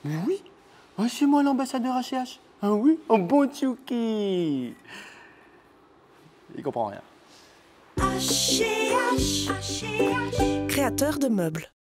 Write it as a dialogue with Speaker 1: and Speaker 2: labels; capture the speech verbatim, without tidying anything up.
Speaker 1: Oui, ah, c'est moi l'ambassadeur H et H. Ah oui, un bon Tchouki. Il comprend rien.
Speaker 2: Créateur de meubles.